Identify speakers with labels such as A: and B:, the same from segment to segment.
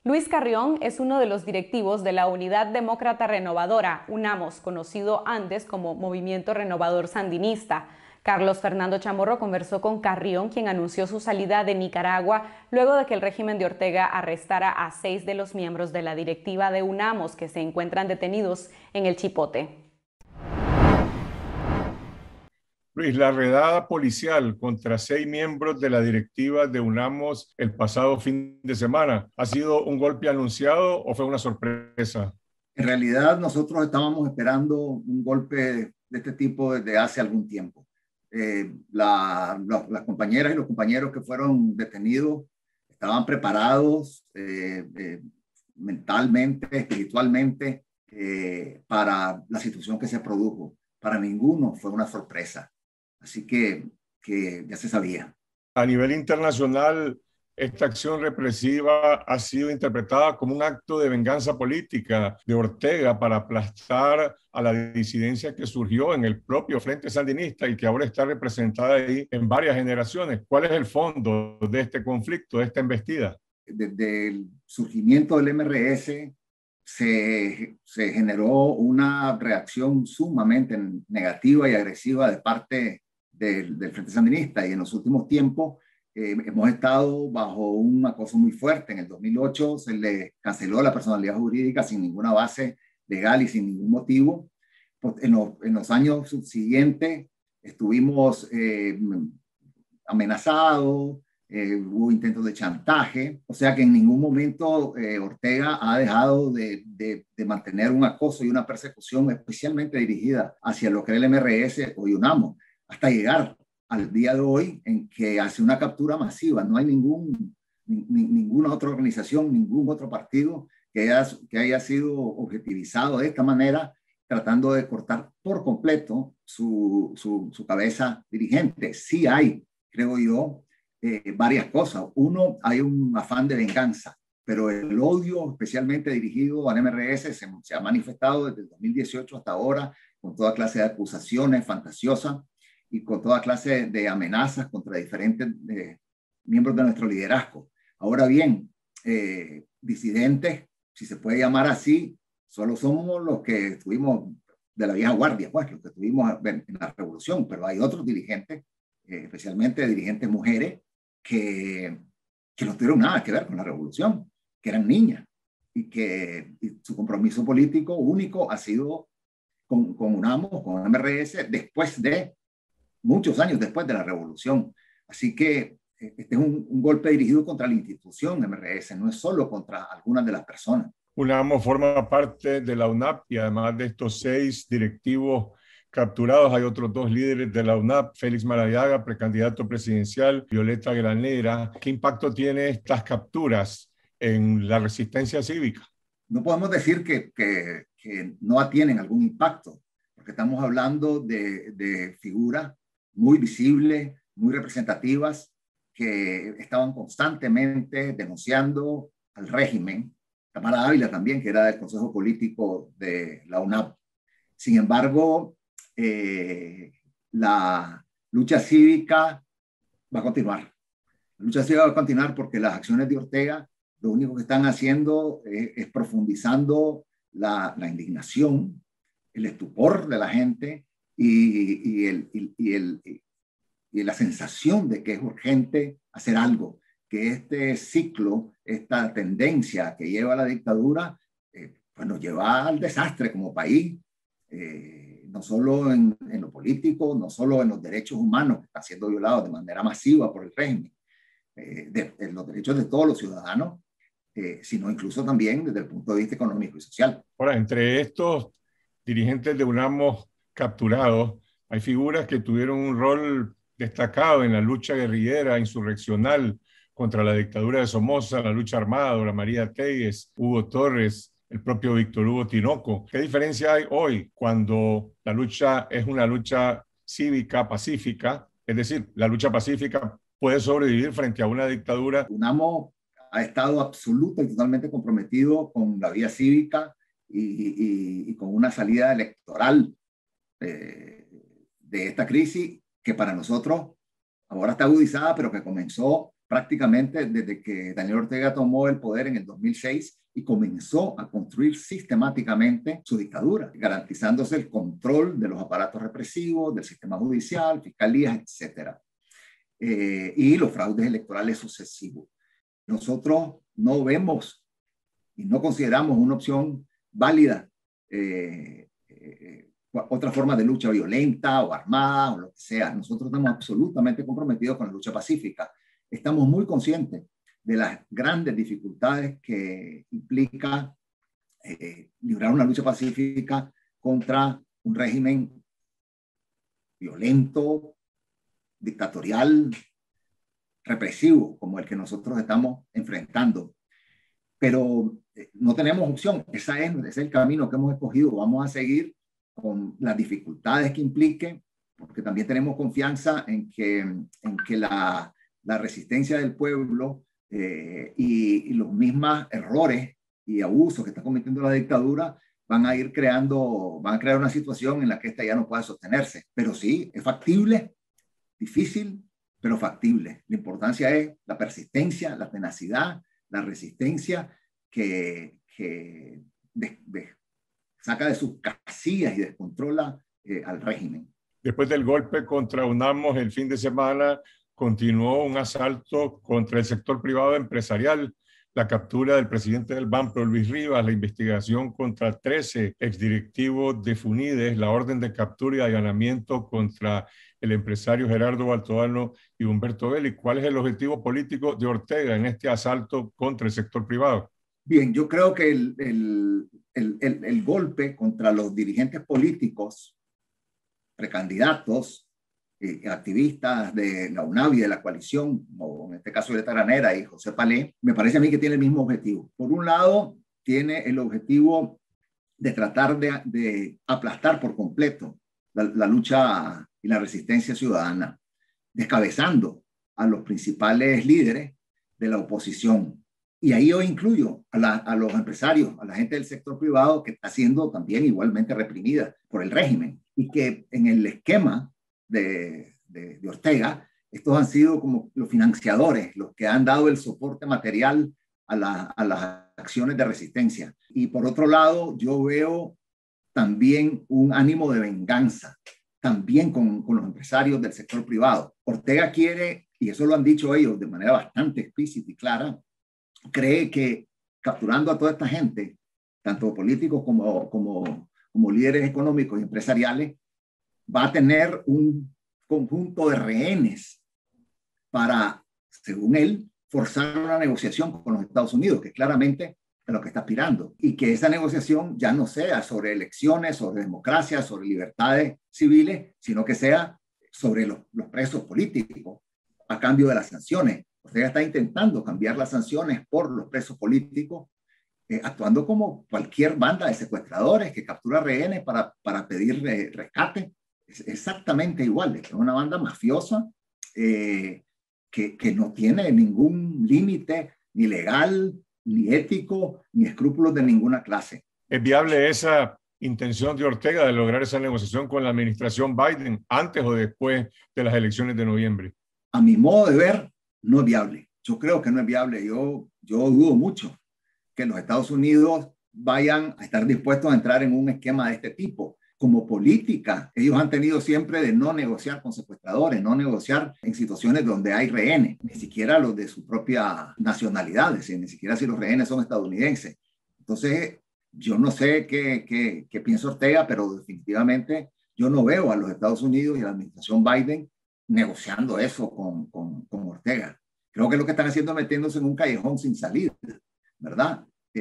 A: Luis Carrión es uno de los directivos de la Unidad Demócrata Renovadora, UNAMOS, conocido antes como Movimiento Renovador Sandinista. Carlos Fernando Chamorro conversó con Carrión, quien anunció su salida de Nicaragua luego de que el régimen de Ortega arrestara a 6 de los miembros de la directiva de UNAMOS que se encuentran detenidos en el Chipote.
B: Luis, la redada policial contra 6 miembros de la directiva de UNAMOS el pasado fin de semana, ¿ha sido un golpe anunciado o fue una sorpresa?
C: En realidad nosotros estábamos esperando un golpe de este tipo desde hace algún tiempo. Las compañeras y los compañeros que fueron detenidos estaban preparados mentalmente, espiritualmente, para la situación que se produjo. Para ninguno fue una sorpresa. Así que ya se sabía.
B: A nivel internacional, esta acción represiva ha sido interpretada como un acto de venganza política de Ortega para aplastar a la disidencia que surgió en el propio Frente Sandinista y que ahora está representada ahí en varias generaciones. ¿Cuál es el fondo de este conflicto, de esta embestida?
C: Desde el surgimiento del MRS se generó una reacción sumamente negativa y agresiva de parte del Frente Sandinista, y en los últimos tiempos hemos estado bajo un acoso muy fuerte. En el 2008 se le canceló la personalidad jurídica sin ninguna base legal y sin ningún motivo. Pues en los años subsiguientes estuvimos amenazados, hubo intentos de chantaje, o sea que en ningún momento Ortega ha dejado de mantener un acoso y una persecución especialmente dirigida hacia lo que era el MRS o UNAMOS, hasta llegar al día de hoy en que hace una captura masiva. No hay ninguna otra organización, ningún otro partido que haya sido objetivizado de esta manera, tratando de cortar por completo su cabeza dirigente. Sí hay, creo yo, varias cosas. Uno, hay un afán de venganza, pero el odio especialmente dirigido al MRS se ha manifestado desde el 2018 hasta ahora, con toda clase de acusaciones fantasiosas y con toda clase de amenazas contra diferentes miembros de nuestro liderazgo. Ahora bien, disidentes, si se puede llamar así, solo somos los que estuvimos de la vieja guardia, pues, los que estuvimos en la revolución, pero hay otros dirigentes, especialmente dirigentes mujeres, que no tuvieron nada que ver con la revolución, que eran niñas, y su compromiso político único ha sido con UNAMOS, con MRS, muchos años después de la revolución. Así que este es un golpe dirigido contra la institución MRS, no es solo contra algunas de las personas.
B: UNAMOS forma parte de la UNAP y además de estos 6 directivos capturados, hay otros 2 líderes de la UNAP, Félix Maradiaga, precandidato presidencial, Violeta Granera. ¿Qué impacto tiene estas capturas en la resistencia cívica?
C: No podemos decir que no tienen algún impacto, porque estamos hablando de figuras muy visibles, muy representativas, que estaban constantemente denunciando al régimen. Tamara Ávila también, que era del Consejo Político de la UNAP. Sin embargo, la lucha cívica va a continuar. La lucha cívica va a continuar porque las acciones de Ortega lo único que están haciendo es profundizando la indignación, el estupor de la gente y la sensación de que es urgente hacer algo, que este ciclo, esta tendencia que lleva a la dictadura, pues nos lleva al desastre como país, no solo en lo político, no solo en los derechos humanos que están siendo violados de manera masiva por el régimen, de los derechos de todos los ciudadanos, sino incluso también desde el punto de vista económico y social.
B: Ahora, entre estos dirigentes de UNAMOS capturados, hay figuras que tuvieron un rol destacado en la lucha guerrillera, insurreccional contra la dictadura de Somoza, la lucha armada, Dora María Telles, Hugo Torres, el propio Víctor Hugo Tinoco. ¿Qué diferencia hay hoy cuando la lucha es una lucha cívica, pacífica? Es decir, la lucha pacífica puede sobrevivir frente a una dictadura.
C: UNAMOS ha estado absoluta y totalmente comprometido con la vía cívica y con una salida electoral de esta crisis que para nosotros ahora está agudizada, pero que comenzó prácticamente desde que Daniel Ortega tomó el poder en el 2006 y comenzó a construir sistemáticamente su dictadura, garantizándose el control de los aparatos represivos, del sistema judicial, fiscalías, etcétera, y los fraudes electorales sucesivos. Nosotros no vemos y no consideramos una opción válida otra forma de lucha violenta o armada o lo que sea. Nosotros estamos absolutamente comprometidos con la lucha pacífica. Estamos muy conscientes de las grandes dificultades que implica librar una lucha pacífica contra un régimen violento, dictatorial, represivo, como el que nosotros estamos enfrentando. Pero no tenemos opción. Ese es el camino que hemos escogido. Vamos a seguir con las dificultades que implique, porque también tenemos confianza en que la resistencia del pueblo y los mismos errores y abusos que está cometiendo la dictadura van a crear una situación en la que esta ya no pueda sostenerse. Pero sí, es factible, difícil, pero factible. La importancia es la persistencia, la tenacidad, la resistencia que saca de sus casillas y descontrola al régimen.
B: Después del golpe contra UNAMOS el fin de semana, continuó un asalto contra el sector privado empresarial, la captura del presidente del Banpro, Luis Rivas, la investigación contra 13 exdirectivos de FUNIDES, la orden de captura y allanamiento contra el empresario Gerardo Baltodano y Humberto Vélez. ¿Cuál es el objetivo político de Ortega en este asalto contra el sector privado?
C: Bien, yo creo que el golpe contra los dirigentes políticos, precandidatos, activistas de la UNAV y de la coalición, o en este caso Violeta Granera y José Palé, me parece a mí que tiene el mismo objetivo. Por un lado, tiene el objetivo de tratar de aplastar por completo la lucha y la resistencia ciudadana, descabezando a los principales líderes de la oposición. Y ahí yo incluyo a los empresarios, a la gente del sector privado que está siendo también igualmente reprimida por el régimen y que en el esquema de Ortega, estos han sido como los financiadores, los que han dado el soporte material a las acciones de resistencia. Y por otro lado, yo veo también un ánimo de venganza, también con los empresarios del sector privado. Ortega quiere, y eso lo han dicho ellos de manera bastante explícita y clara, cree que capturando a toda esta gente, tanto políticos como líderes económicos y empresariales, va a tener un conjunto de rehenes para, según él, forzar una negociación con los Estados Unidos, que claramente es lo que está aspirando, y que esa negociación ya no sea sobre elecciones, sobre democracia, sobre libertades civiles, sino que sea sobre los presos políticos a cambio de las sanciones. Ortega está intentando cambiar las sanciones por los presos políticos, actuando como cualquier banda de secuestradores que captura rehenes para pedir rescate. Es exactamente igual, es una banda mafiosa que no tiene ningún límite ni legal, ni ético, ni escrúpulos de ninguna clase.
B: ¿Es viable esa intención de Ortega de lograr esa negociación con la administración Biden antes o después de las elecciones de noviembre?
C: A mi modo de ver, no es viable. Yo creo que no es viable. Yo dudo mucho que los Estados Unidos vayan a estar dispuestos a entrar en un esquema de este tipo. Como política, ellos han tenido siempre de no negociar con secuestradores, no negociar en situaciones donde hay rehenes, ni siquiera los de su propia nacionalidad, es decir, ni siquiera si los rehenes son estadounidenses. Entonces, yo no sé qué piensa Ortega, pero definitivamente yo no veo a los Estados Unidos y a la administración Biden negociando eso con Ortega. Creo que lo que están haciendo es metiéndose en un callejón sin salida, ¿verdad?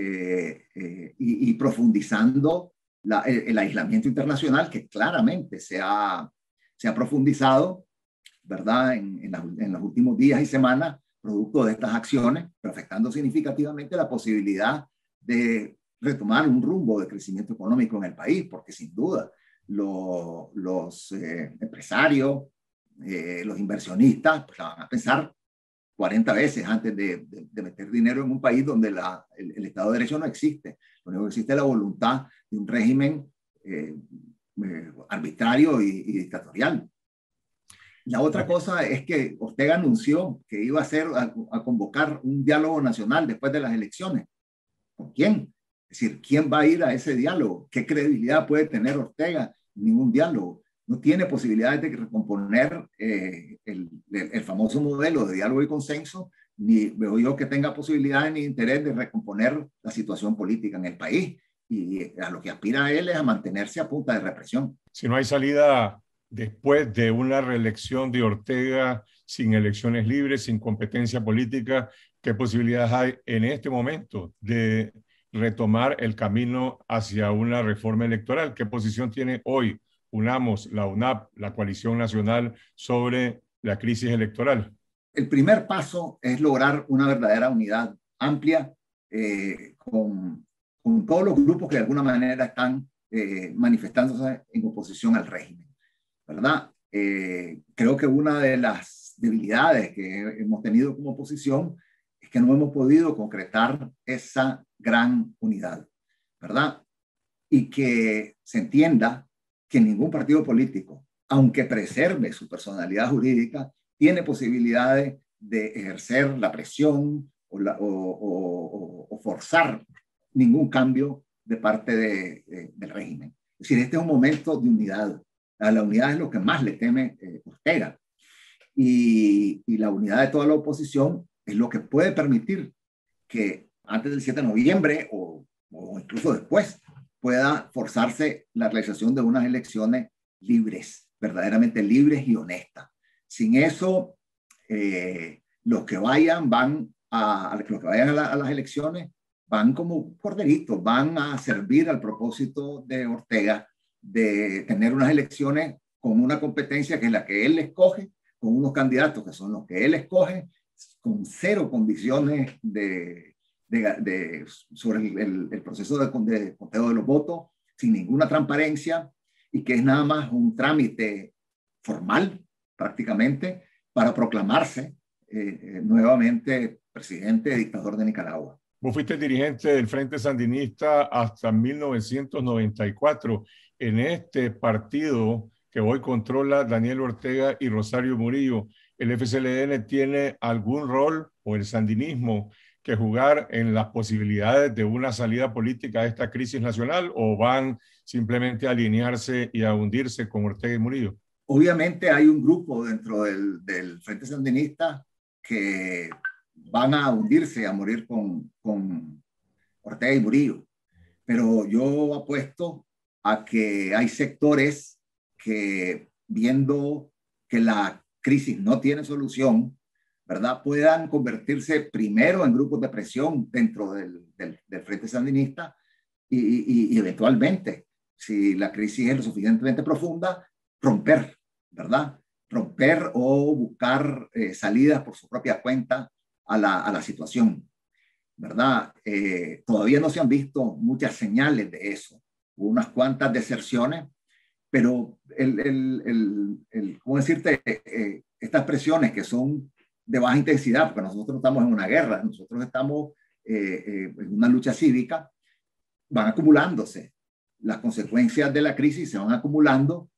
C: Y profundizando el aislamiento internacional que claramente se ha profundizado, ¿verdad? En los últimos días y semanas, producto de estas acciones, pero afectando significativamente la posibilidad de retomar un rumbo de crecimiento económico en el país, porque sin duda los empresarios, los inversionistas, pues la van a pensar 40 veces antes de meter dinero en un país donde el Estado de Derecho no existe. Lo único que existe es la voluntad de un régimen arbitrario y dictatorial. La otra cosa es que Ortega anunció que iba a convocar un diálogo nacional después de las elecciones. ¿Con quién? Es decir, ¿quién va a ir a ese diálogo? ¿Qué credibilidad puede tener Ortega? Ningún diálogo. No tiene posibilidades de recomponer el famoso modelo de diálogo y consenso, ni veo yo que tenga posibilidades ni interés de recomponer la situación política en el país. Y a lo que aspira él es a mantenerse a punta de represión.
B: Si no hay salida después de una reelección de Ortega sin elecciones libres, sin competencia política, ¿qué posibilidades hay en este momento de retomar el camino hacia una reforma electoral? ¿Qué posición tiene hoy UNAMOS, la UNAP, la Coalición Nacional sobre la crisis electoral?
C: El primer paso es lograr una verdadera unidad amplia con todos los grupos que de alguna manera están manifestándose en oposición al régimen, ¿verdad? Creo que una de las debilidades que hemos tenido como oposición es que no hemos podido concretar esa gran unidad, ¿verdad? Y que se entienda que ningún partido político, aunque preserve su personalidad jurídica, tiene posibilidades de ejercer la presión o forzar ningún cambio de parte del régimen. Es decir, este es un momento de unidad. La unidad es lo que más le teme Ortega. Y la unidad de toda la oposición es lo que puede permitir que antes del 7 de noviembre o incluso después pueda forzarse la realización de unas elecciones libres, verdaderamente libres y honestas. Sin eso, los que vayan a las elecciones van como corderitos, van a servir al propósito de Ortega de tener unas elecciones con una competencia que es la que él escoge, con unos candidatos que son los que él escoge, con cero condiciones sobre el proceso de conteo de los votos, sin ninguna transparencia, y que es nada más un trámite formal, prácticamente, para proclamarse nuevamente presidente dictador de Nicaragua.
B: Vos fuiste dirigente del Frente Sandinista hasta 1994. En este partido que hoy controla Daniel Ortega y Rosario Murillo, ¿el FCLN tiene algún rol o el sandinismo que jugar en las posibilidades de una salida política a esta crisis nacional, o van simplemente a alinearse y a hundirse con Ortega y Murillo?
C: Obviamente hay un grupo dentro del Frente Sandinista que van a hundirse, a morir con Ortega y Murillo. Pero yo apuesto a que hay sectores que, viendo que la crisis no tiene solución, ¿verdad?, puedan convertirse primero en grupos de presión dentro del Frente Sandinista y eventualmente, si la crisis es lo suficientemente profunda, romper, ¿verdad? Romper o buscar salidas por su propia cuenta a la situación, ¿verdad? Todavía no se han visto muchas señales de eso. Hubo unas cuantas deserciones, pero ¿cómo decirte? Estas presiones que son de baja intensidad, porque nosotros estamos en una guerra, nosotros estamos en una lucha cívica, van acumulándose. Las consecuencias de la crisis se van acumulando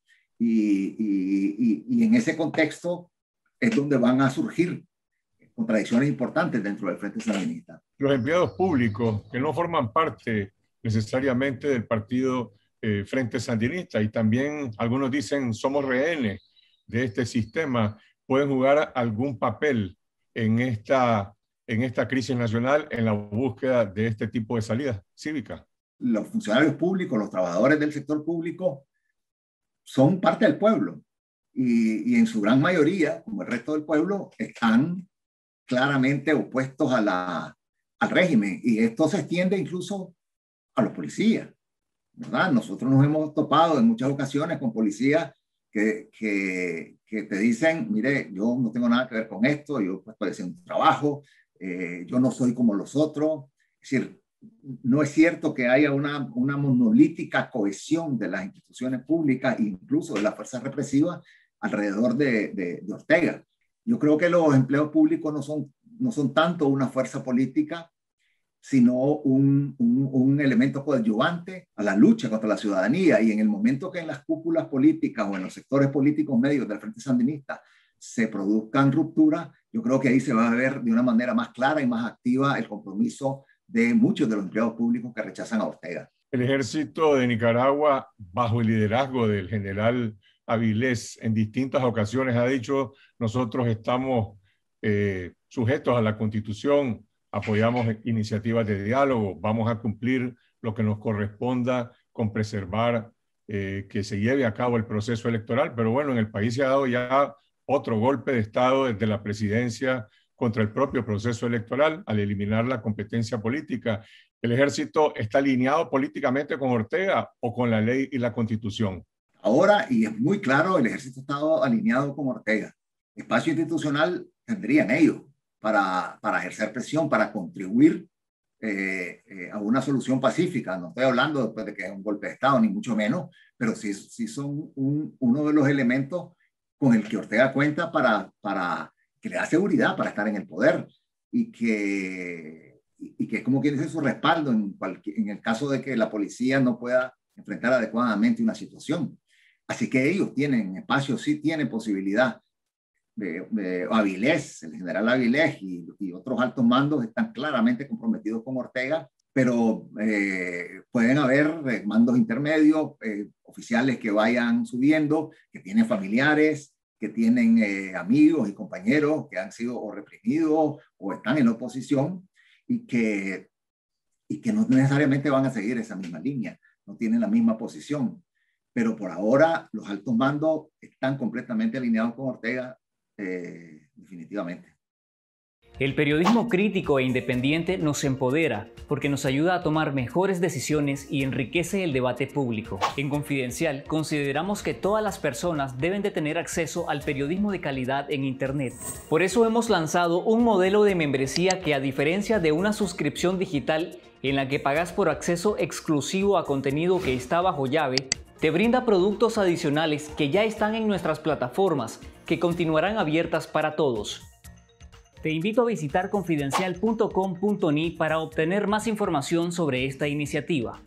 C: y en ese contexto es donde van a surgir contradicciones importantes dentro del Frente Sandinista.
B: Los empleados públicos que no forman parte necesariamente del partido Frente Sandinista, y también algunos dicen somos rehenes de este sistema, pueden jugar algún papel en esta crisis nacional, en la búsqueda de este tipo de salida cívica.
C: Los funcionarios públicos, los trabajadores del sector público son parte del pueblo y en su gran mayoría, como el resto del pueblo, están claramente opuestos al régimen, y esto se extiende incluso a los policías, ¿verdad? Nosotros nos hemos topado en muchas ocasiones con policías que te dicen, mire, yo no tengo nada que ver con esto, yo pues, estoy haciendo un trabajo, yo no soy como los otros. Es decir, no es cierto que haya una monolítica cohesión de las instituciones públicas, incluso de las fuerzas represivas, alrededor de Ortega. Yo creo que los empleos públicos no son tanto una fuerza política sino un elemento coadyuvante a la lucha contra la ciudadanía. Y en el momento que en las cúpulas políticas o en los sectores políticos medios del Frente Sandinista se produzcan rupturas, yo creo que ahí se va a ver de una manera más clara y más activa el compromiso de muchos de los empleados públicos que rechazan a Ortega.
B: El ejército de Nicaragua, bajo el liderazgo del general Avilés, en distintas ocasiones ha dicho: nosotros estamos sujetos a la Constitución, apoyamos iniciativas de diálogo, vamos a cumplir lo que nos corresponda con preservar que se lleve a cabo el proceso electoral. Pero bueno, en el país se ha dado ya otro golpe de Estado desde la presidencia contra el propio proceso electoral al eliminar la competencia política. ¿El ejército está alineado políticamente con Ortega o con la ley y la Constitución?
C: Ahora, y es muy claro, el ejército ha estado alineado con Ortega. Espacio institucional tendrían ellos para ejercer presión, para contribuir a una solución pacífica. No estoy hablando después de que es un golpe de Estado, ni mucho menos, pero sí son uno de los elementos con el que Ortega cuenta para que le da seguridad para estar en el poder y que es como quien dice su respaldo en el caso de que la policía no pueda enfrentar adecuadamente una situación. Así que ellos tienen espacio, sí tienen posibilidad. Avilés, el general Avilés y otros altos mandos están claramente comprometidos con Ortega, pero pueden haber mandos intermedios, oficiales que vayan subiendo, que tienen familiares, que tienen amigos y compañeros que han sido o reprimidos o están en la oposición y que no necesariamente van a seguir esa misma línea, no tienen la misma posición. Pero por ahora los altos mandos están completamente alineados con Ortega, definitivamente.
D: El periodismo crítico e independiente nos empodera porque nos ayuda a tomar mejores decisiones y enriquece el debate público. En Confidencial consideramos que todas las personas deben de tener acceso al periodismo de calidad en Internet. Por eso hemos lanzado un modelo de membresía que, a diferencia de una suscripción digital en la que pagas por acceso exclusivo a contenido que está bajo llave, te brinda productos adicionales que ya están en nuestras plataformas, que continuarán abiertas para todos. Te invito a visitar confidencial.com.ni para obtener más información sobre esta iniciativa.